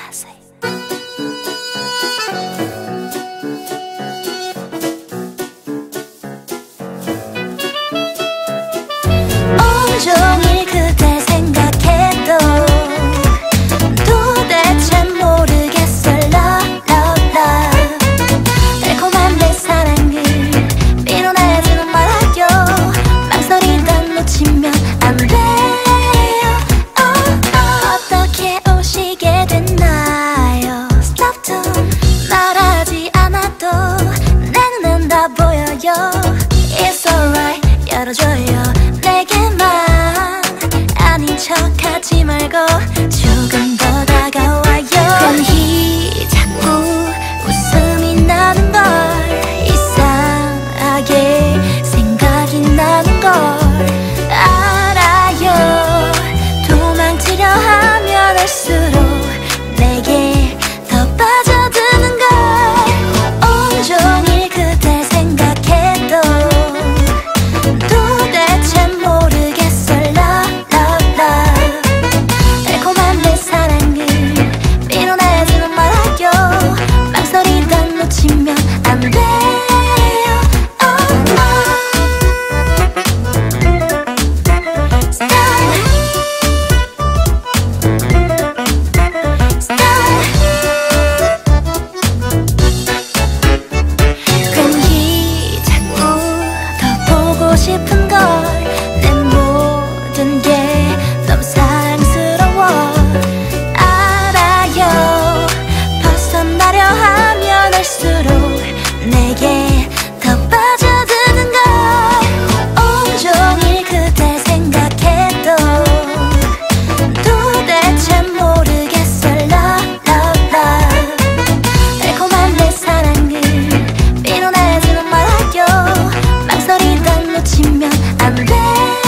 온종일 그대 생각해도 도대체 모르겠어 love love love 달콤한 내 사랑을 밀어내지는 말아요 망설이다 놓치면 안 돼요 어떻게 오시게 됐나요 Stop to 말하지 않아도 내 눈엔 다 보여요 It's alright 열어줘요 내게만 아닌 척하지 말고 조금 더 다가와요 괜히 자꾸 웃음이 나는 걸 이상하게 생각이 나는 걸 알아요 도망치려 하면 할수록 내게 더 빠져드는 걸 온종일 그대 생각해도 도대체 모르겠어 love love love 달콤한 내 사랑을 밀어내지는 말아요 망설이다 놓치면 안 돼요 괜히 자꾸 더 보고 싶은 걸 내 모든 게 너무 사랑스러워 알아요 벗어나려 하면 할수록 내게 더 빠져드는 걸 온종일 그대 생각해도 도대체 모르겠어 love love love 달콤한 내 사랑을 밀어내지는 말아요 망설이다 놓치면 안 돼